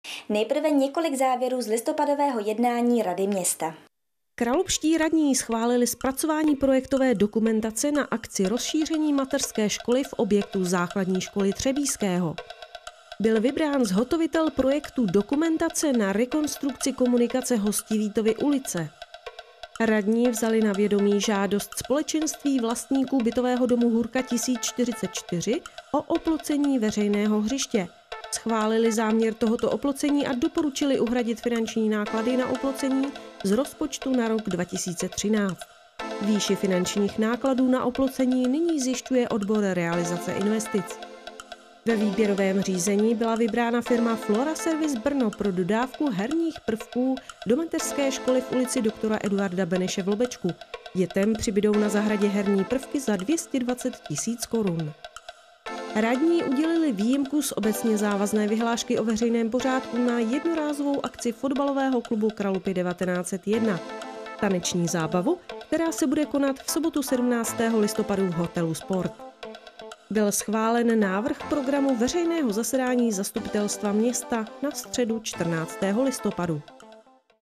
Nejprve několik závěrů z listopadového jednání Rady města. Kralupští radní schválili zpracování projektové dokumentace na akci rozšíření mateřské školy v objektu základní školy Třebíského. Byl vybrán zhotovitel projektu dokumentace na rekonstrukci komunikace Hostivítovy ulice. Radní vzali na vědomí žádost společenství vlastníků bytového domu Hurka 1044 o oplocení veřejného hřiště. Schválili záměr tohoto oplocení a doporučili uhradit finanční náklady na oplocení z rozpočtu na rok 2013. Výši finančních nákladů na oplocení nyní zjišťuje odbor realizace investic. Ve výběrovém řízení byla vybrána firma Flora Service Brno pro dodávku herních prvků do mateřské školy v ulici doktora Eduarda Beneše v Lobečku. Dětem přibydou na zahradě herní prvky za 220 000 korun. Radní udělili výjimku z obecně závazné vyhlášky o veřejném pořádku na jednorázovou akci fotbalového klubu Kralupy 1901. Taneční zábavu, která se bude konat v sobotu 17. listopadu v hotelu Sport. Byl schválen návrh programu veřejného zasedání zastupitelstva města na středu 14. listopadu.